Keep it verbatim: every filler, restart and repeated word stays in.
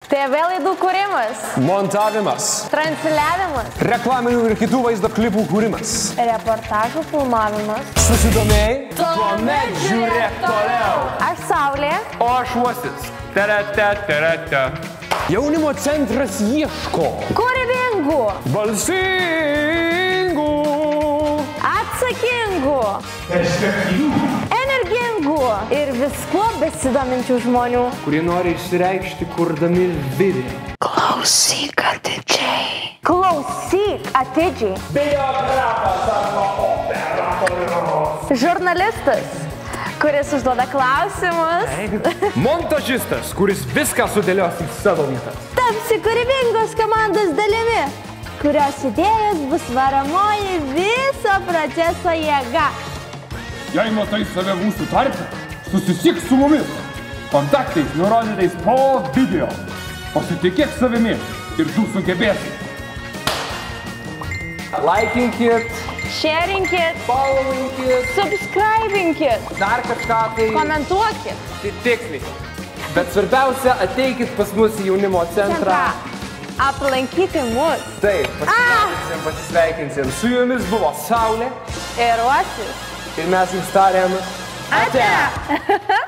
T V laidų kūrimas. Montavimas. Transliavimas. Reklaminių ir kitų vaizdo klipų kūrimas. Reportažų filmavimas. Susidomėjai? Tuomet žiūrėk toliau. Aš Saulė. O aš Uosis. Terete, terete. Jaunimo centras ieško Kūrybingų. balsingų, Atsakingų. Energingų. Ir viskuo besidominčių žmonių. Kurie nori išsireikšti kurdami video. Klausyk atidžiai. Klausyk atidžiai. biografas arba operatorius, Žurnalistas, kuris užduoda klausimus. Montažistas, kuris viską sudėlios į savo vietą. Tapsi kūrybingos komandos dalimi, kurios idėjos bus varomoji viso proceso jėga. Jei matai save mūsų tarpe, susisik su mumis. Kontaktais nurodytais po video. Pasitikėk savimi ir tu sugebėsi. Laikinkit, Sharingkit, followinkit, subscribinkit, dar kažką tai. komentuokit. Tai tiksliai. Bet svarbiausia, ateikit pas mus į jaunimo centrą. Aplankyti mus. Taip, pasisveikinsim, pasisveikinsim. Su jumis buvo Saulė Ir Uosis. ir mes jums tariam Ate!